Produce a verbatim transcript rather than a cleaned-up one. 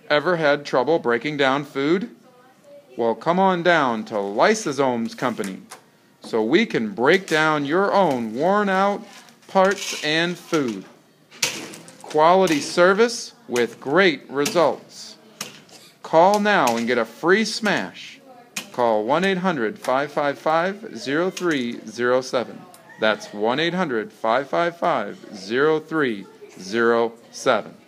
Ever had trouble breaking down food? Well, come on down to Lysosomes Company so we can break down your own worn-out parts and food. Quality service with great results. Call now and get a free smash. Call one eight hundred, five five five, zero three zero seven. That's one eight hundred, five five five, zero three zero seven.